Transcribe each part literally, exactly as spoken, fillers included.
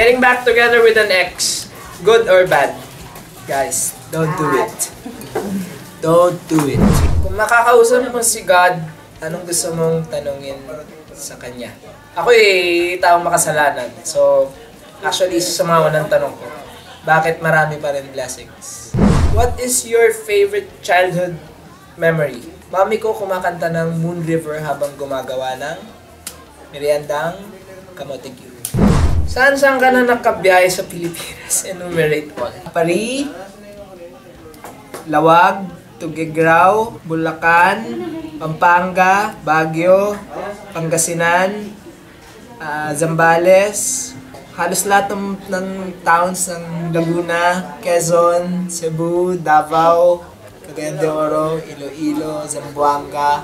Getting back together with an ex, good or bad? Guys, don't do it. Don't do it. Kung makakausap mo si God, anong gusto mong tanungin sa Kanya? Ako eh, taong makasalanan. So, actually, isa sa mga unang tanong ko, bakit marami pa rin blessings? What is your favorite childhood memory? Mami ko kumakanta ng Moon River habang gumagawa ng meriendang kamote Q. Saan-saan ka na nakabiyahe sa Pilipinas? Enumerate all. Pari, Lawag, Tugigraw, Bulacan, Pampanga, Baguio, Pangasinan, uh, Zambales, halos lahat ng, ng towns ng Laguna, Quezon, Cebu, Davao, Cagayan de Oro, Iloilo, Zamboanga,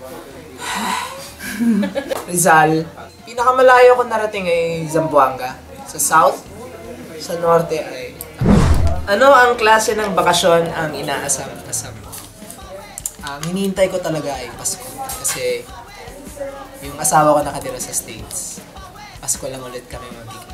Rizal. Pinakamalayo ko narating ay Zamboanga. Sa south, sa norte ay... Ano ang klase ng bakasyon ang inaasam-asam? Ang hinihintay ko talaga ay Pasko. Kasi yung asawa ko nakatira sa States. Pasko lang ulit kami mag